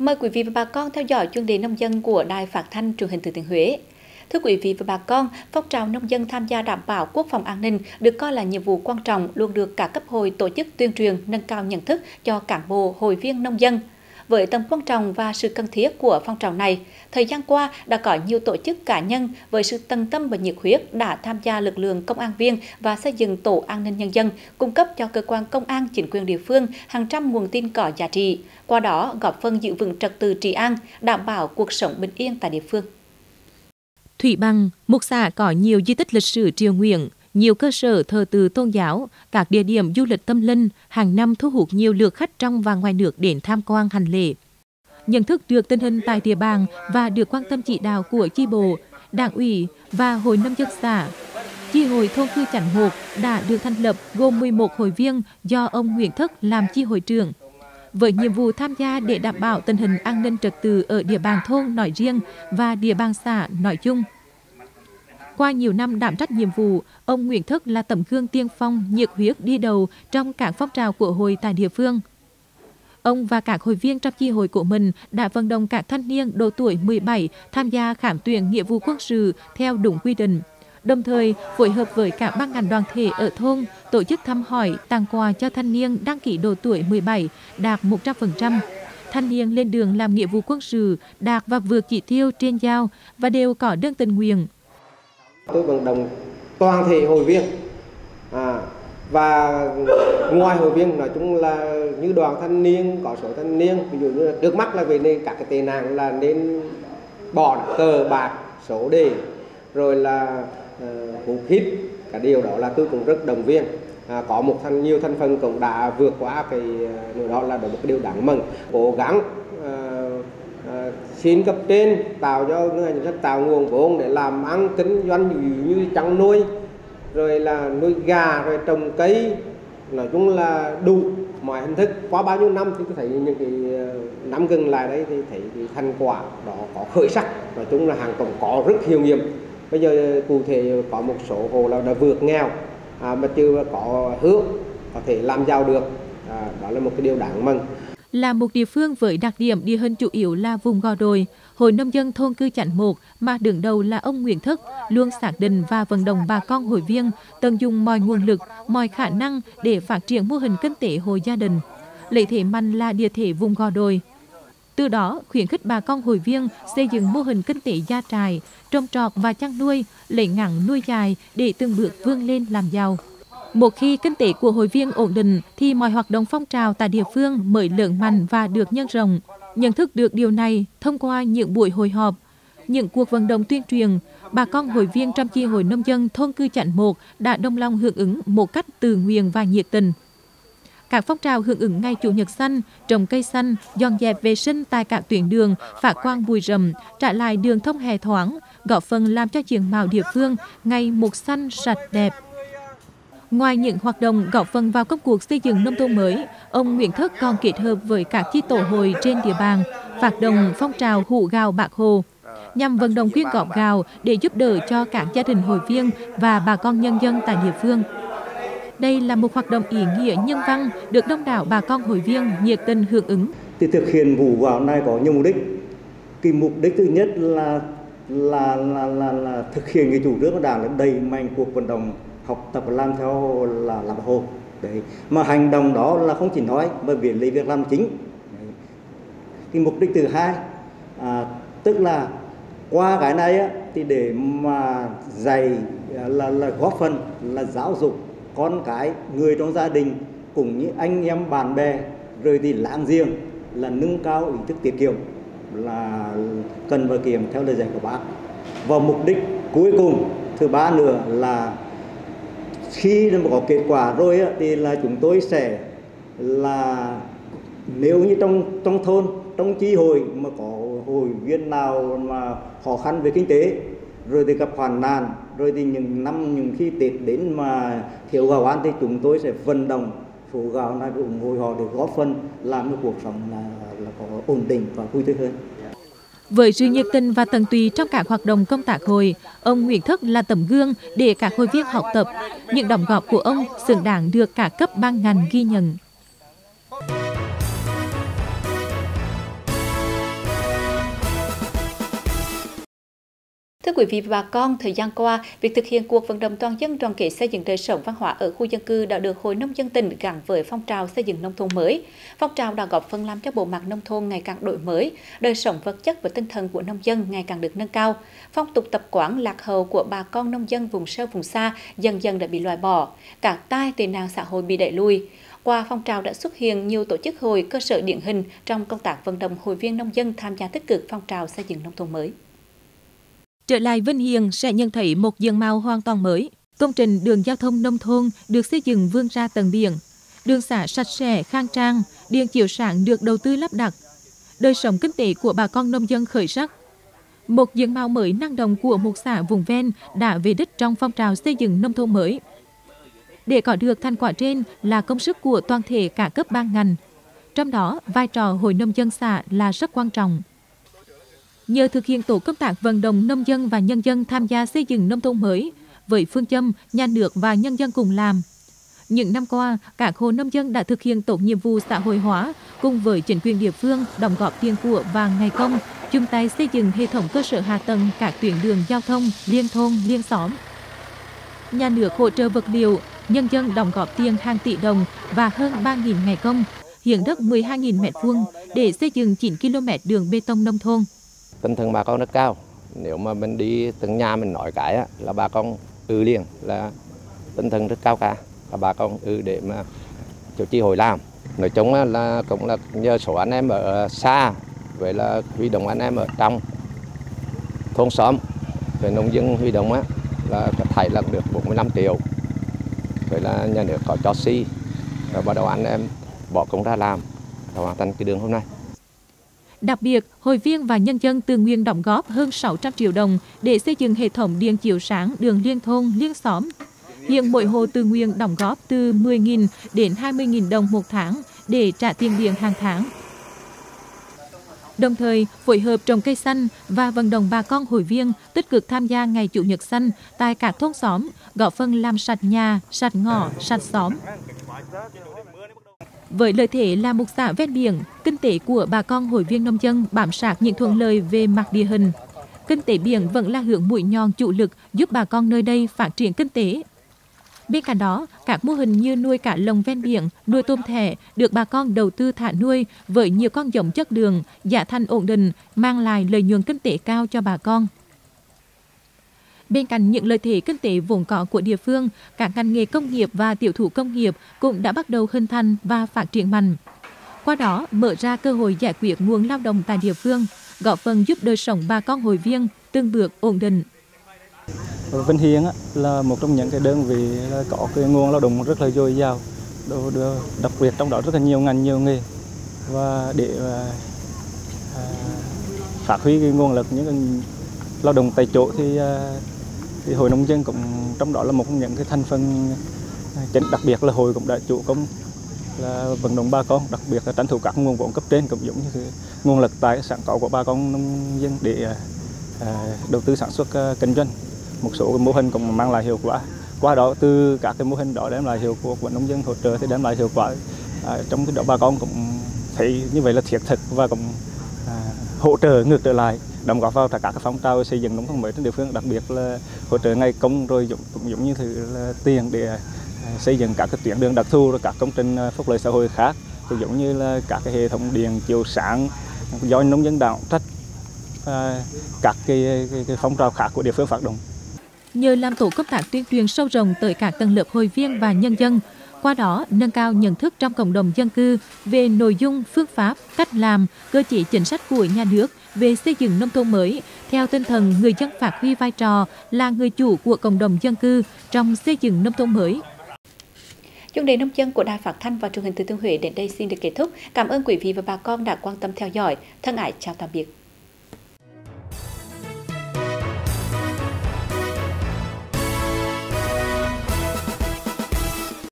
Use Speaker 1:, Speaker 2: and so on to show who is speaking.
Speaker 1: Mời quý vị và bà con theo dõi chuyên đề nông dân của Đài Phát thanh Truyền hình Thừa Thiên Huế. Thưa quý vị và bà con, phong trào nông dân tham gia đảm bảo quốc phòng an ninh được coi là nhiệm vụ quan trọng, luôn được các cấp hội tổ chức tuyên truyền, nâng cao nhận thức cho cán bộ, hội viên nông dân. Với tầm quan trọng và sự cần thiết của phong trào này, thời gian qua đã có nhiều tổ chức cá nhân với sự tận tâm và nhiệt huyết đã tham gia lực lượng công an viên và xây dựng tổ an ninh nhân dân, cung cấp cho cơ quan công an, chính quyền địa phương hàng trăm nguồn tin có giá trị, qua đó góp phần giữ vững trật tự trị an, đảm bảo cuộc sống bình yên tại địa phương.
Speaker 2: Thủy Bằng, một xã có nhiều di tích lịch sử triều Nguyễn, nhiều cơ sở thờ tự tôn giáo, các địa điểm du lịch tâm linh hàng năm thu hút nhiều lượt khách trong và ngoài nước đến tham quan hành lễ. Nhận thức được tình hình tại địa bàn và được quan tâm chỉ đạo của chi bộ, đảng ủy và hội nông dân xã, chi hội thôn Cư Chánh 1 đã được thành lập gồm 11 hội viên do ông Nguyễn Thất làm chi hội trưởng. Với nhiệm vụ tham gia để đảm bảo tình hình an ninh trật tự ở địa bàn thôn nói riêng và địa bàn xã nói chung. Qua nhiều năm đảm trách nhiệm vụ, ông Nguyễn Thất là tấm gương tiên phong, nhiệt huyết đi đầu trong các phong trào của hội tại địa phương. Ông và các hội viên trong chi hội của mình đã vận động các thanh niên độ tuổi 17 tham gia khám tuyển nghĩa vụ quân sự theo đúng quy định. Đồng thời, phối hợp với các ban ngành đoàn thể ở thôn, tổ chức thăm hỏi, tặng quà cho thanh niên đăng ký độ tuổi 17 đạt 100%. Thanh niên lên đường làm nghĩa vụ quân sự đạt và vượt chỉ tiêu trên giao và đều có đơn tình nguyện.
Speaker 3: Tôi vận động toàn thể hội viên và ngoài hội viên nói chung là như đoàn thanh niên, có số thanh niên, ví dụ như là trước mắt là về nên các cái tệ nạn là nên bỏ cờ bạc, số đề, rồi là hút hít, cả điều đó là tôi cũng rất động viên. Có nhiều thành phần cũng đã vượt qua cái đó là một cái điều đáng mừng, cố gắng xin cấp trên tạo cho người dân tạo nguồn vốn để làm ăn kinh doanh như chăn nuôi, rồi là nuôi gà, rồi trồng cây, nói chung là đủ mọi hình thức. Qua bao nhiêu năm thì tôi thấy những cái năm gần lại đấy thì thấy cái thành quả đó có khởi sắc, nói chung là hàng còn có rất hiệu nghiệm. Bây giờ cụ thể có một số hộ là đã vượt nghèo mà chưa có hướng có thể làm giàu được, đó là một cái điều đáng mừng.
Speaker 2: Là một địa phương với đặc điểm địa hình chủ yếu là vùng gò đồi, Hội Nông dân thôn Cư Chánh 1 mà đứng đầu là ông Nguyễn Thất luôn xác định và vận động bà con hội viên tận dụng mọi nguồn lực, mọi khả năng để phát triển mô hình kinh tế hộ gia đình, lấy thế mạnh là địa thế vùng gò đồi. Từ đó khuyến khích bà con hội viên xây dựng mô hình kinh tế gia trại, trồng trọt và chăn nuôi, lấy ngắn nuôi dài để từng bước vươn lên làm giàu. Một khi kinh tế của hội viên ổn định thì mọi hoạt động phong trào tại địa phương mới lớn mạnh và được nhân rộng. Nhận thức được điều này thông qua những buổi hội họp, những cuộc vận động tuyên truyền, bà con hội viên trong chi hội nông dân thôn Cư Chánh 1 đã đồng lòng hưởng ứng một cách tự nguyện và nhiệt tình. Các phong trào hưởng ứng ngày Chủ nhật xanh, trồng cây xanh, dọn dẹp vệ sinh tại các tuyến đường, phát quang bụi rậm, trả lại đường thông hè thoáng, góp phần làm cho diện mạo địa phương ngày một xanh sạch đẹp. Ngoài những hoạt động góp phần vào công cuộc xây dựng nông thôn mới, ông Nguyễn Thất còn kết hợp với các chi tổ hội trên địa bàn, phát động phong trào hũ gạo Bác Hồ, nhằm vận động quyên góp gạo để giúp đỡ cho các gia đình hội viên và bà con nhân dân tại địa phương. Đây là một hoạt động ý nghĩa nhân văn được đông đảo bà con hội viên nhiệt tình hưởng ứng.
Speaker 4: Thì thực hiện vụ gạo này có nhiều mục đích. Cái mục đích thứ nhất là thực hiện cái chủ trương của Đảng là đẩy mạnh cuộc vận động học tập và làm theo là Bác Hồ. Đấy. Mà hành động đó là không chỉ nói mà việc lấy việc làm chính. Đấy. Cái mục đích thứ hai tức là qua cái này thì để mà dạy là góp phần là giáo dục con cái, người trong gia đình cũng như anh em bạn bè rồi thì láng giềng là nâng cao ý thức tiết kiệm, là cần và kiệm theo lời dạy của Bác. Và mục đích cuối cùng thứ ba nữa là khi có kết quả rồi thì là chúng tôi sẽ là nếu như trong thôn, trong chi hội mà có hội viên nào mà khó khăn về kinh tế, rồi thì gặp hoạn nạn, rồi thì những khi Tết đến mà thiếu gạo ăn thì chúng tôi sẽ vận động số gạo này ủng hộ họ để góp phần làm cho cuộc sống là có ổn định và vui tươi hơn.
Speaker 2: Với sự nhiệt tình và tận tụy trong các hoạt động công tác hội, ông Nguyễn Thất là tấm gương để các hội viên học tập. Những đóng góp của ông xứng đáng được cả cấp ban ngành ghi nhận.
Speaker 1: Thưa quý vị và bà con, thời gian qua, việc thực hiện cuộc vận động toàn dân đoàn kết xây dựng đời sống văn hóa ở khu dân cư đã được Hội Nông dân tỉnh gắn với phong trào xây dựng nông thôn mới. Phong trào đã góp phần làm cho bộ mặt nông thôn ngày càng đổi mới, đời sống vật chất và tinh thần của nông dân ngày càng được nâng cao. Phong tục tập quán lạc hậu của bà con nông dân vùng sâu vùng xa dần dần đã bị loại bỏ, các tai tệ nạn xã hội bị đẩy lùi. Qua phong trào đã xuất hiện nhiều tổ chức hội cơ sở điển hình trong công tác vận động hội viên nông dân tham gia tích cực phong trào xây dựng nông thôn mới.
Speaker 2: Trở lại Vinh Hiền sẽ nhận thấy một diện mạo hoàn toàn mới. Công trình đường giao thông nông thôn được xây dựng vươn ra tận biển, đường xá sạch sẽ, khang trang, điện chiếu sáng được đầu tư lắp đặt. Đời sống kinh tế của bà con nông dân khởi sắc. Một diện mạo mới năng động của một xã vùng ven đã về đích trong phong trào xây dựng nông thôn mới. Để có được thành quả trên là công sức của toàn thể cả cấp ban ngành. Trong đó, vai trò Hội Nông dân xã là rất quan trọng. Nhờ thực hiện tổ công tác vận động nông dân và nhân dân tham gia xây dựng nông thôn mới, với phương châm nhà nước và nhân dân cùng làm. Những năm qua, các hộ nông dân đã thực hiện tốt nhiệm vụ xã hội hóa cùng với chính quyền địa phương đóng góp tiền của và ngày công, chung tay xây dựng hệ thống cơ sở hạ tầng các tuyến đường giao thông liên thôn, liên xóm. Nhà nước hỗ trợ vật liệu, nhân dân đóng góp tiền hàng tỷ đồng và hơn 3.000 ngày công, hiến đất 12.000 m² để xây dựng 9 km đường bê tông nông thôn.
Speaker 5: Tinh thần bà con rất cao. Nếu mà mình đi từng nhà mình nói cái là bà con liền là tinh thần rất cao cả. Và bà con để mà cho chi hội làm. Nói chung là cũng là nhờ số anh em ở xa với là huy động anh em ở trong thôn xóm. Rồi nông dân huy động là thải là được 45 triệu. Vậy là nhà nước có cho xi rồi bắt đầu anh em bỏ công ra làm và hoàn thành cái đường hôm nay.
Speaker 2: Đặc biệt, hội viên và nhân dân tự nguyện đóng góp hơn 600 triệu đồng để xây dựng hệ thống điện chiếu sáng đường liên thôn, liên xóm. Hiện mỗi hộ tự nguyện đóng góp từ 10.000 đến 20.000 đồng một tháng để trả tiền điện hàng tháng. Đồng thời, phối hợp trồng cây xanh và vận động bà con hội viên tích cực tham gia ngày Chủ nhật xanh tại các thôn xóm, góp phần làm sạch nhà, sạch ngõ, sạch xóm. Với lợi thế là một xã ven biển, kinh tế của bà con hội viên nông dân bám sát những thuận lợi về mặt địa hình. Kinh tế biển vẫn là hướng mũi nhọn chủ lực giúp bà con nơi đây phát triển kinh tế. Bên cạnh đó, các mô hình như nuôi cá lồng ven biển, nuôi tôm thẻ được bà con đầu tư thả nuôi với nhiều con giống chất lượng, giá thành ổn định, mang lại lợi nhuận kinh tế cao cho bà con. Bên cạnh những lợi thế kinh tế vốn có của địa phương, các ngành nghề công nghiệp và tiểu thủ công nghiệp cũng đã bắt đầu hình thành và phát triển mạnh. Qua đó, mở ra cơ hội giải quyết nguồn lao động tại địa phương, góp phần giúp đời sống bà con hội viên từng bước ổn định.
Speaker 6: Vinh Hiền là một trong những cái đơn vị có cái nguồn lao động rất là dồi dào, đặc biệt trong đó rất là nhiều ngành nhiều nghề, và để phát huy cái nguồn lực những lao động tại chỗ thì Hội Nông dân cũng trong đó là một trong những cái thành phần chính, đặc biệt là hội cũng đã chủ công là vận động bà con, đặc biệt là tranh thủ các nguồn vốn cấp trên cũng giống như cái nguồn lực tài sản có của bà con nông dân để đầu tư sản xuất kinh doanh. Một số cái mô hình cũng mang lại hiệu quả. Qua đó từ các cái mô hình đó đem lại hiệu quả của nông dân hỗ trợ thì đem lại hiệu quả. Trong cái đó bà con cũng thấy như vậy là thiết thực và cũng hỗ trợ ngược trở lại, đóng góp vào tất cả các phong trào xây dựng nông thôn mới trên địa phương, đặc biệt là hỗ trợ ngày công rồi cũng giống như là tiền để xây dựng các cái tuyến đường đặc thù rồi các công trình phúc lợi xã hội khác, cũng giống như là các cái hệ thống điện chiếu sáng do nông dân đảm trách, các cái phong trào khác của địa phương phát động.
Speaker 2: Nhờ làm tổ công tác tuyên truyền sâu rộng tới các tầng lớp hội viên và nhân dân, qua đó nâng cao nhận thức trong cộng đồng dân cư về nội dung, phương pháp, cách làm, cơ chế chính sách của nhà nước về xây dựng nông thôn mới, theo tinh thần người dân phát huy vai trò là người chủ của cộng đồng dân cư trong xây dựng nông thôn mới.
Speaker 1: Chuyên đề nông dân của Đài Phát thanh và Truyền hình Thừa Thiên Huế đến đây xin được kết thúc. Cảm ơn quý vị và bà con đã quan tâm theo dõi. Thân ái chào tạm biệt.